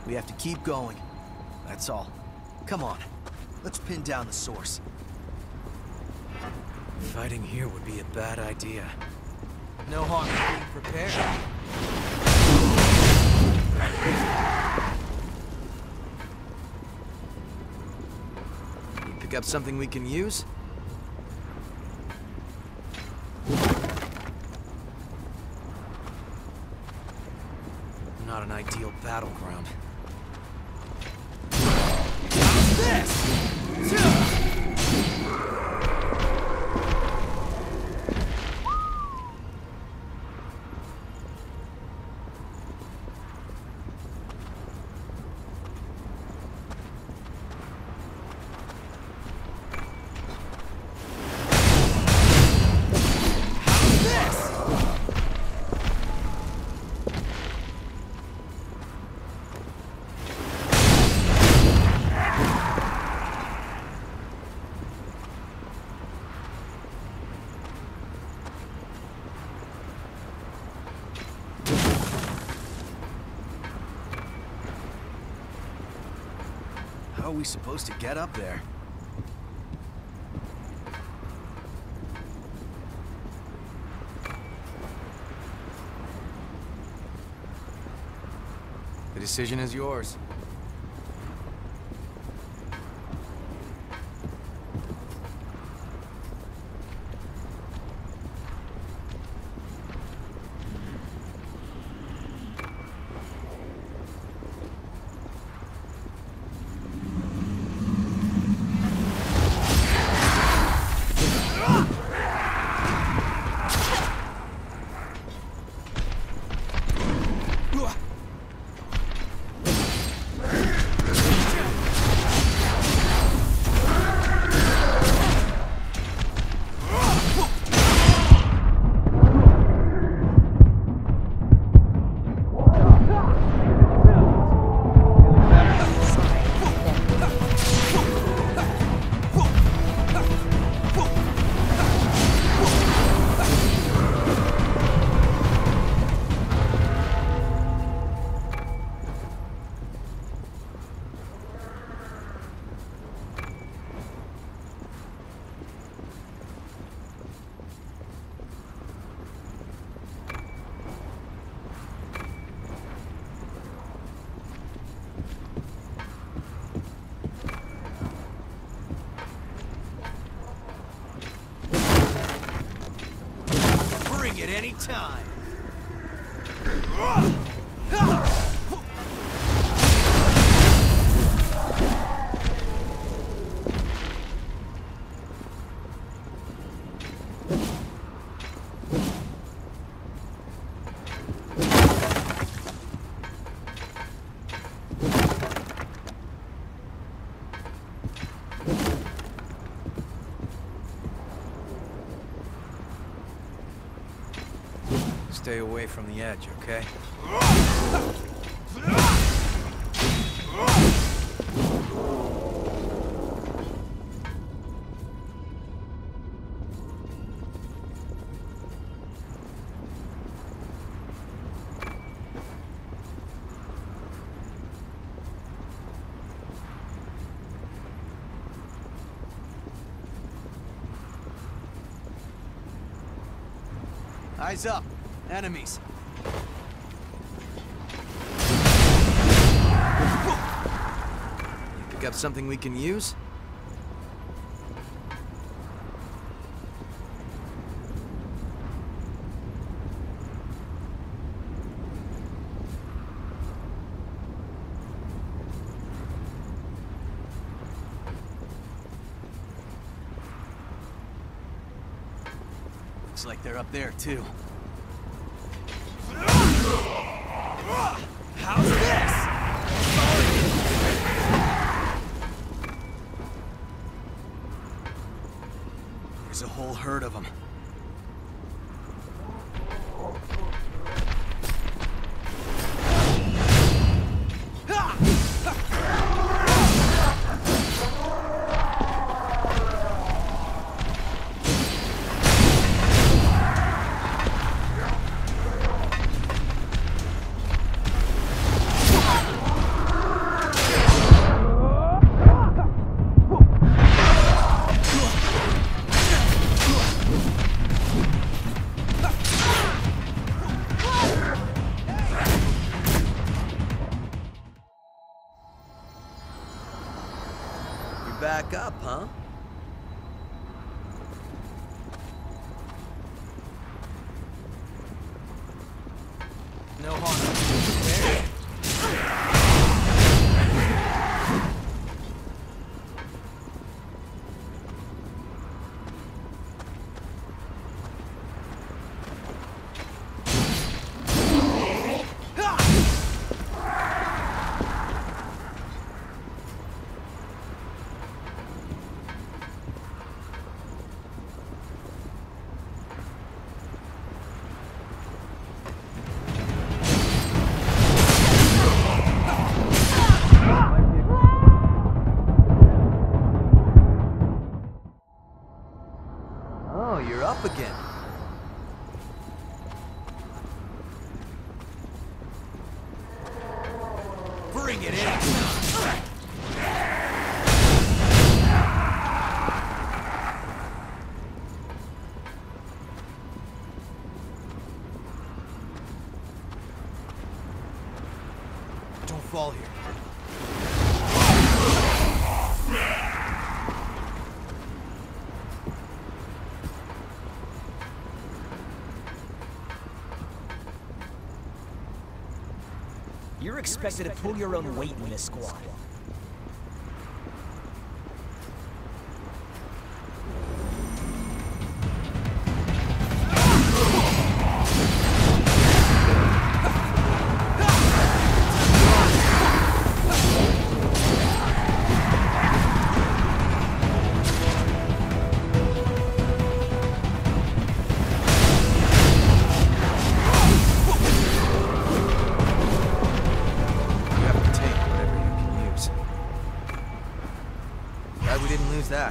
We have to keep going. That's all. Come on. Let's pin down the source. Fighting here would be a bad idea. No harm in being prepared. You pick up something we can use? Not an ideal battleground. How's this? How are we supposed to get up there? The decision is yours. At any time. Stay away from the edge, okay? Eyes up. Enemies. Pick up something we can use? Looks like they're up there, too. How's this? There's a whole herd of them. back up, huh? No harm. Oh, you're up again. Bring it in. Don't fall here. You're expected to pull your own weight in this squad. That.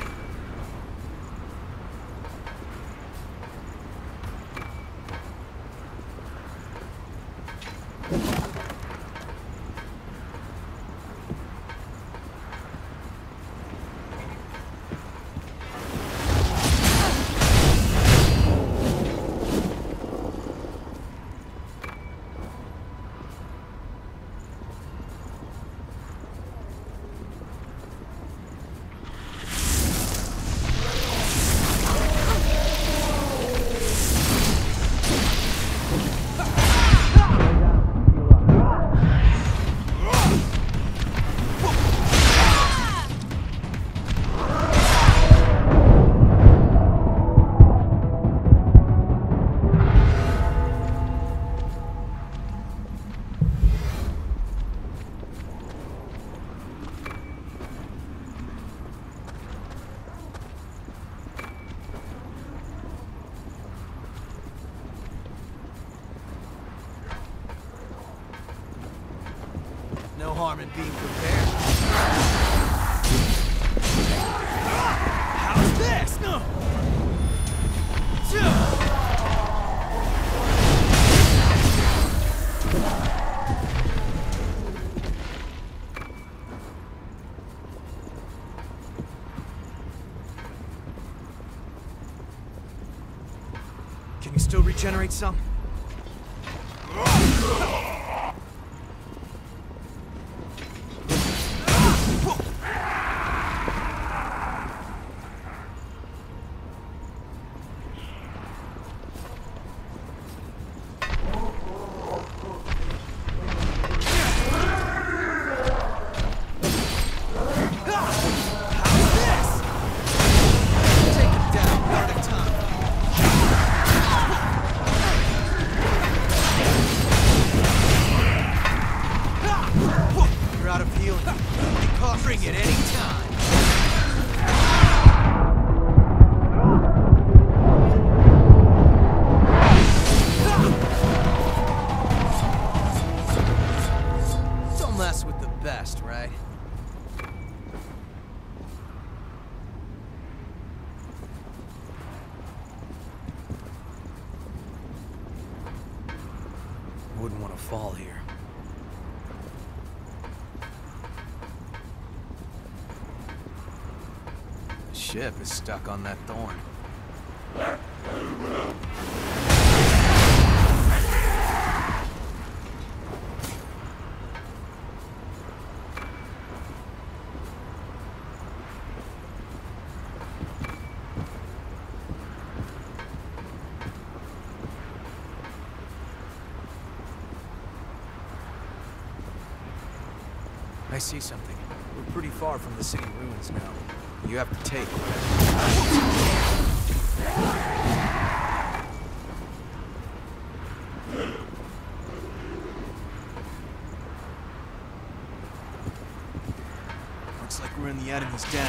No harm in being prepared. How's this? No. Can you still regenerate some? Bring it anytime. Don't mess with the best, right? Wouldn't want to fall here. Ship is stuck on that thorn. I see something. We're pretty far from the city ruins now. You have to take whatever. Looks like we're in the enemy's den.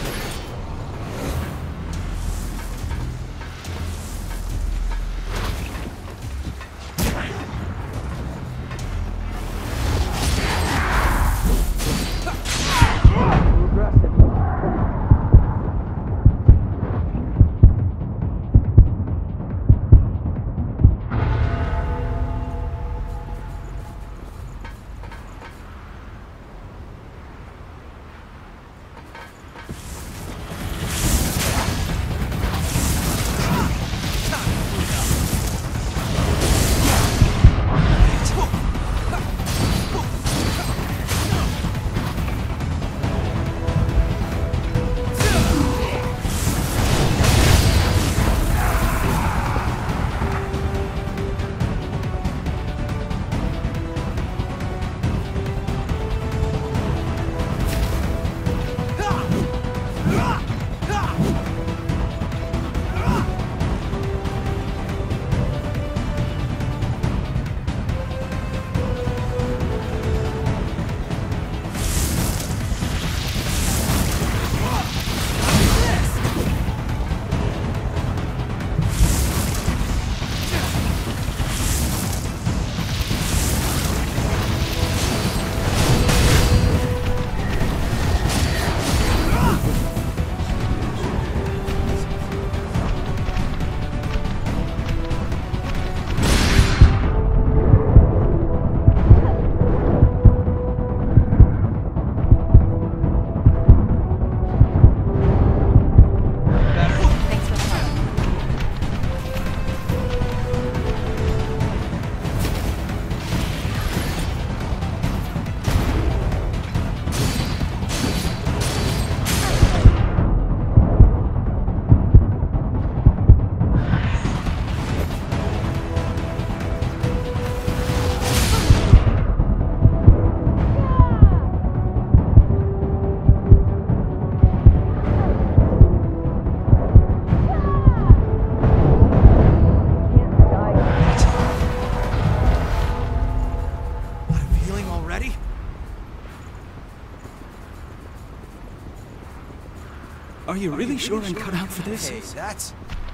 Are you really sure I'm cut out for this? Hey, that's...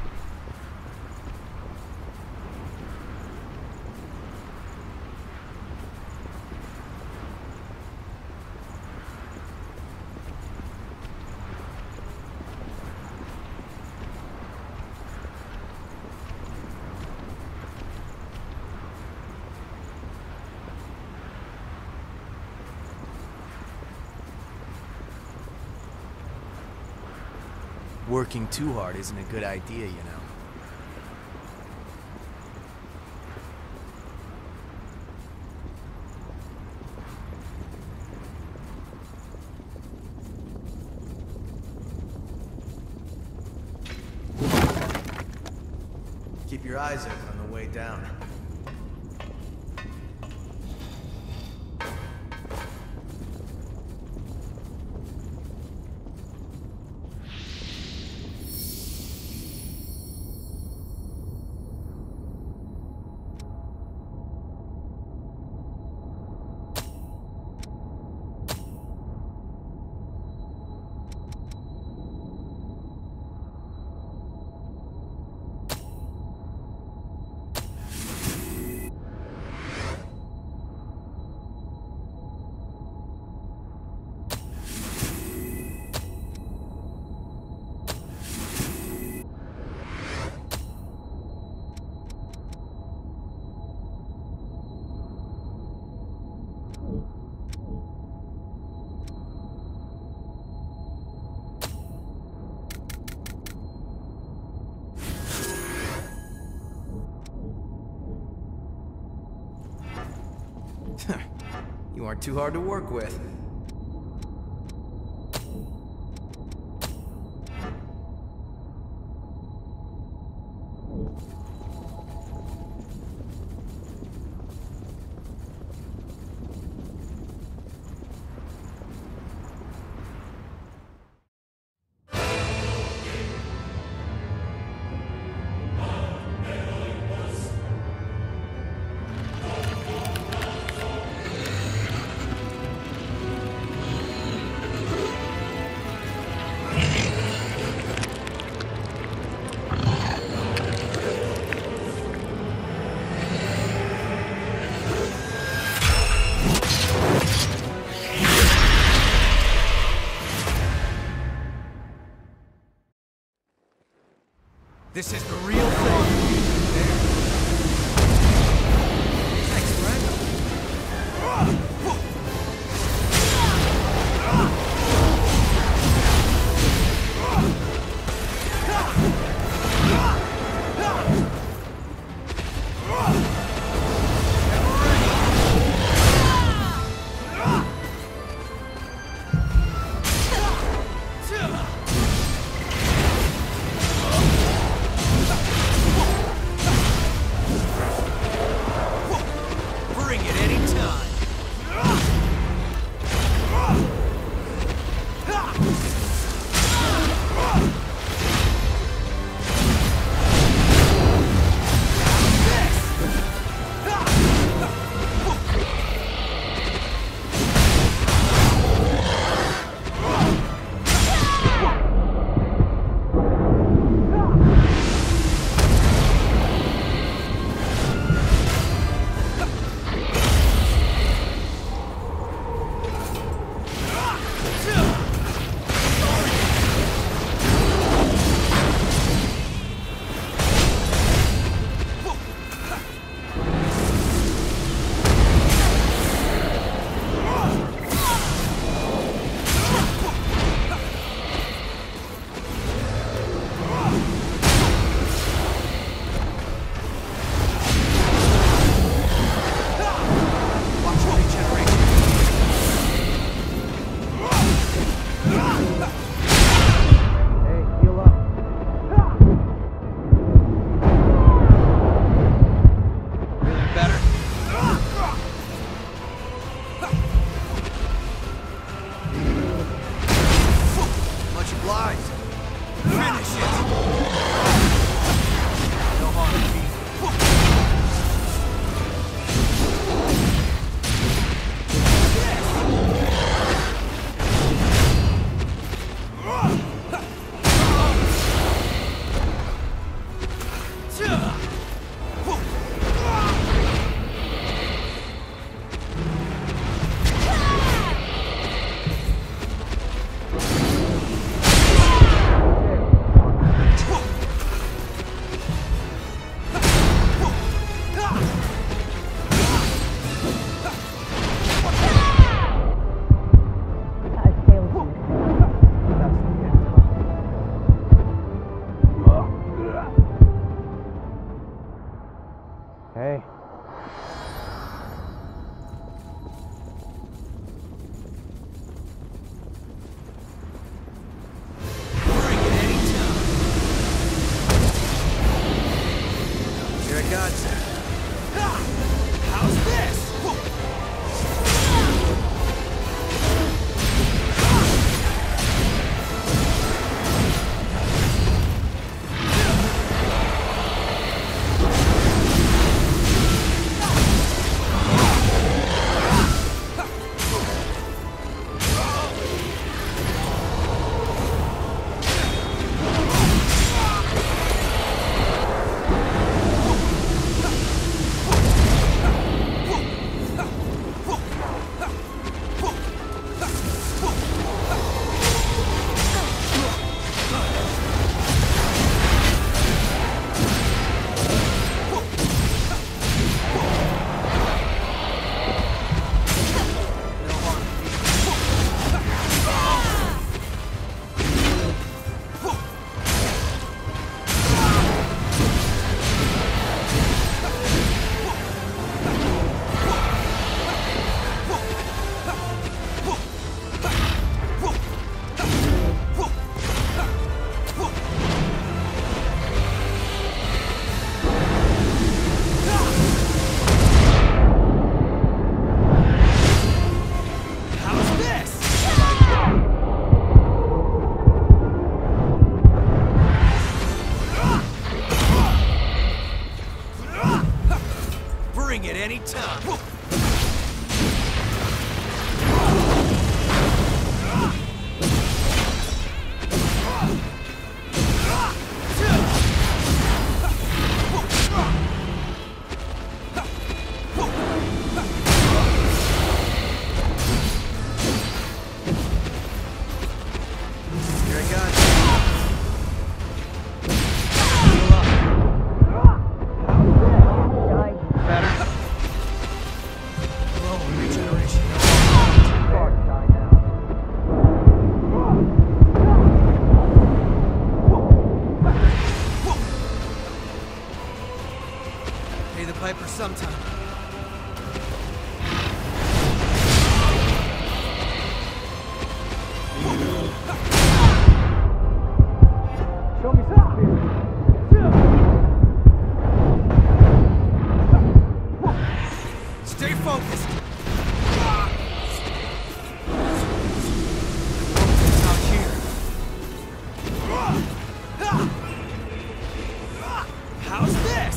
Working too hard isn't a good idea, you know. Keep your eyes open on the way down. You aren't too hard to work with. This is the real thing. There. Thanks, friend. Bring it anytime. Hey. Bring it anytime. Here it goes. How's this? Bring it anytime. Here it goes. pipe for some time. Show me some speed. Stay focused. Out here. How's this?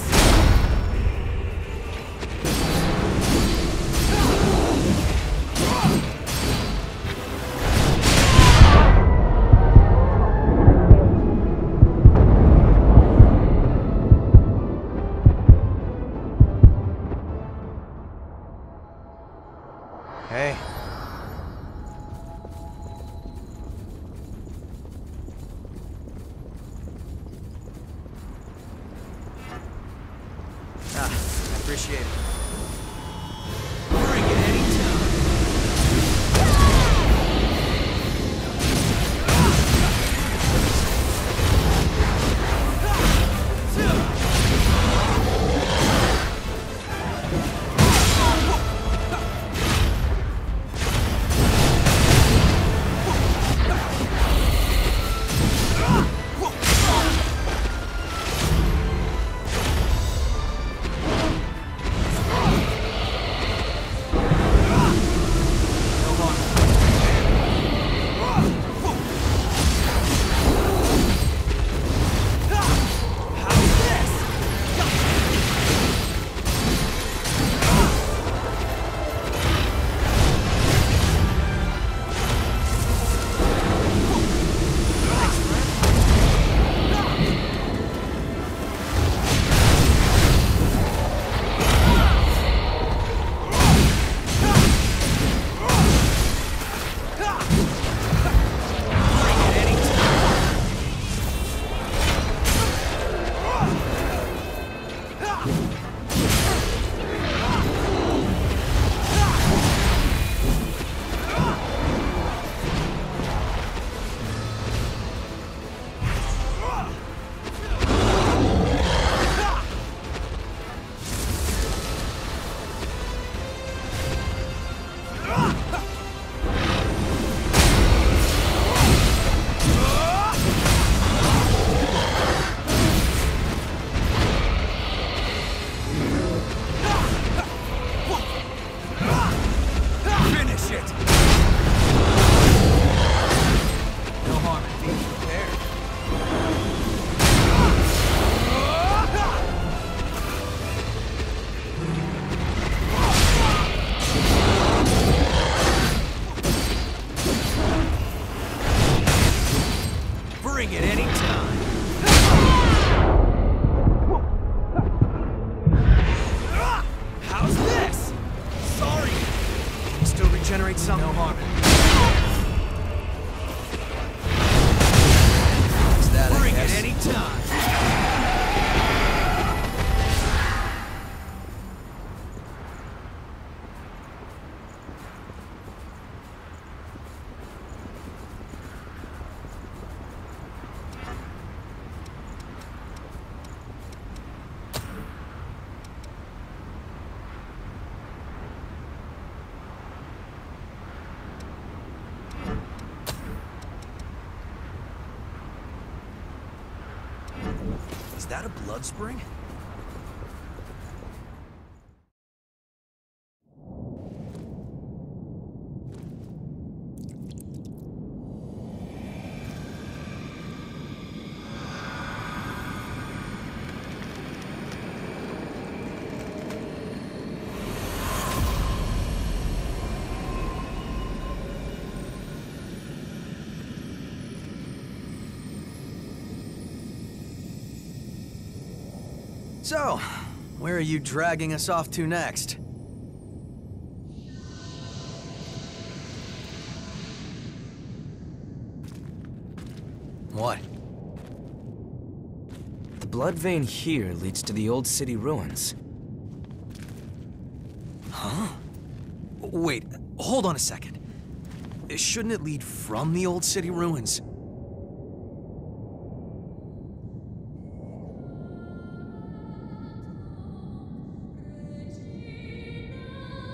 Hey. I appreciate it. Bring it anytime. Bring it anytime. How's this? Sorry. Can you still regenerate some? No harm. Is that Bring it anytime. Is that a blood spring? So, where are you dragging us off to next? What? The blood vein here leads to the old city ruins. Huh? Wait, hold on a second. Shouldn't it lead from the old city ruins?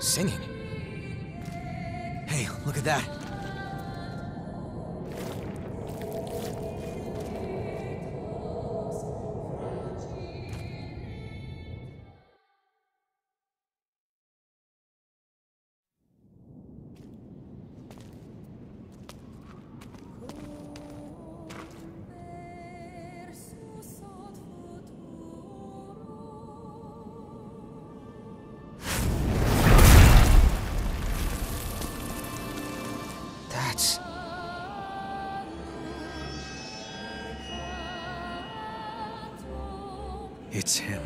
Singing. Hey, look at that. That's... It's him.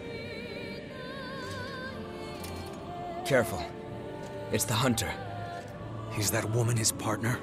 Careful. It's the hunter. Is that woman his partner?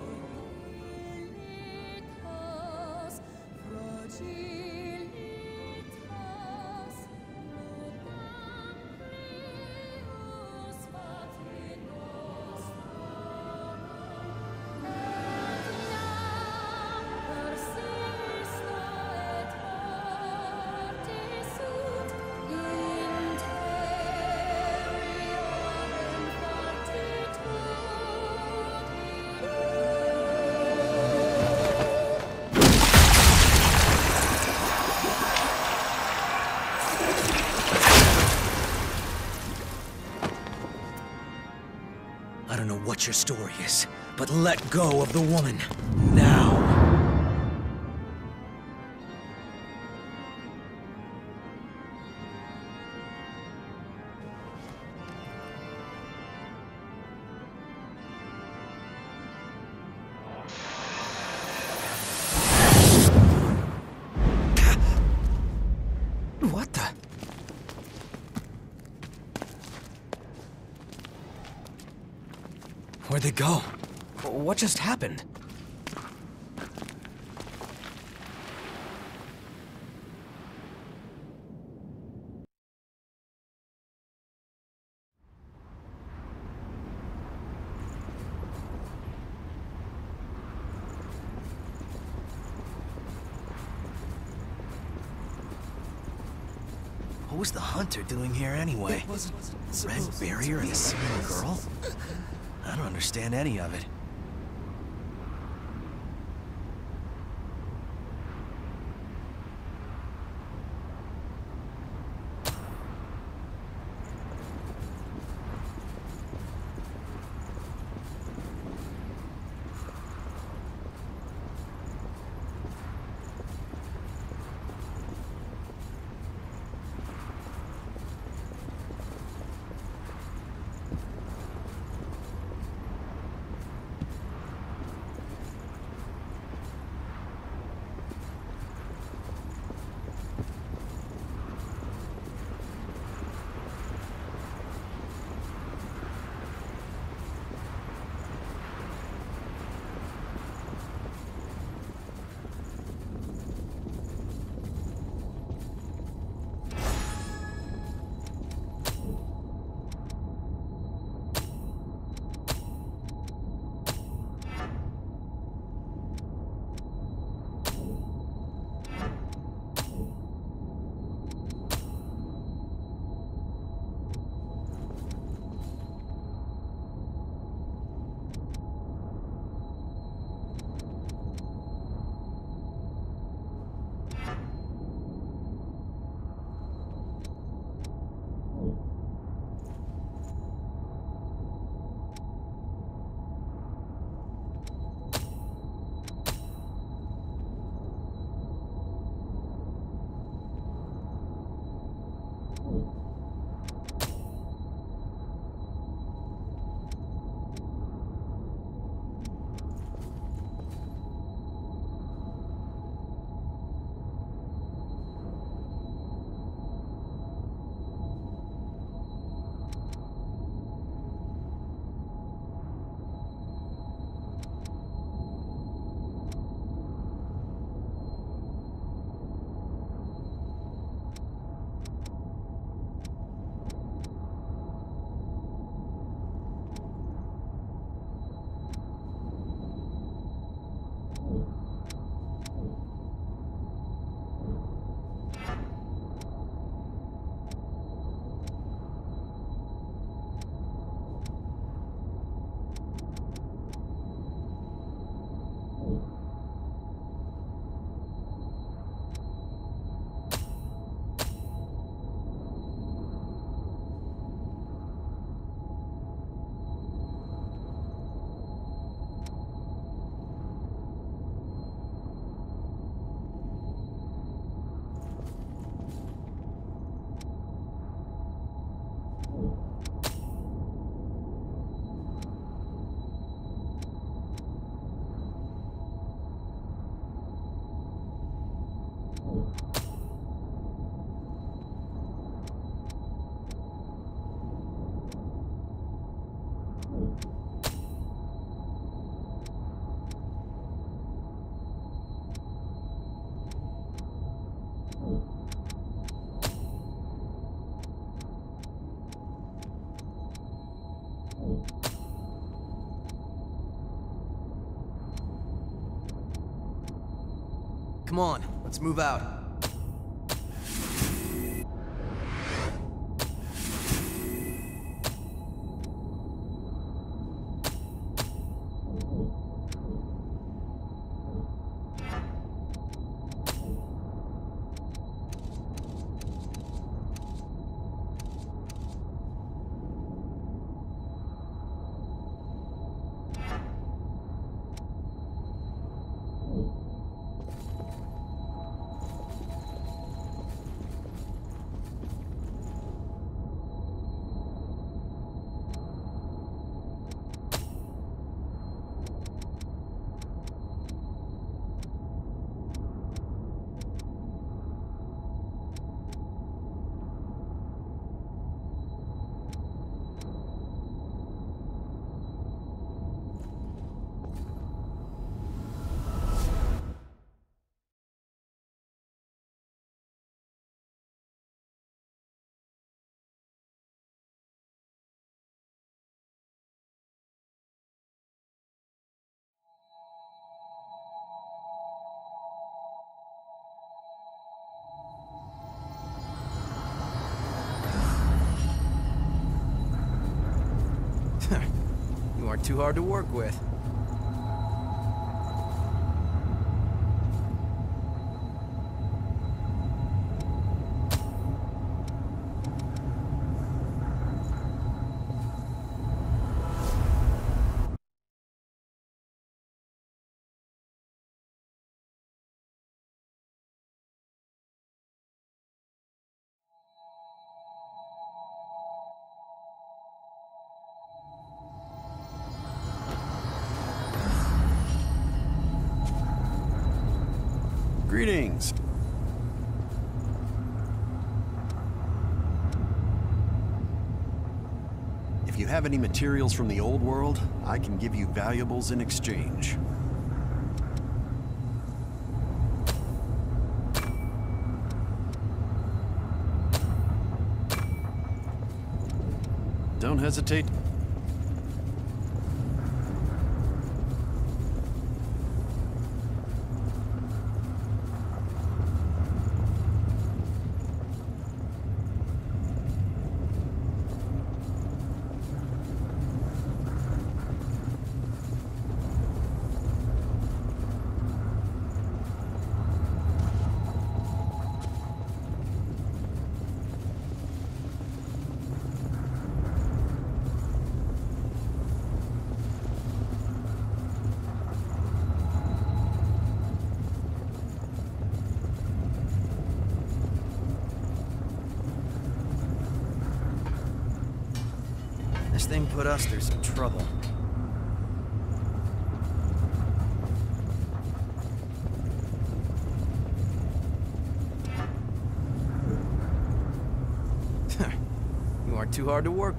I don't know what your story is, but let go of the woman. Now! What the... Where'd they go? What just happened? What was the hunter doing here anyway? Red barrier and a single girl? I don't understand any of it. Come on, let's move out. You aren't too hard to work with. Greetings. If you have any materials from the old world, I can give you valuables in exchange. Don't hesitate. This thing put us through some trouble. You aren't too hard to work with.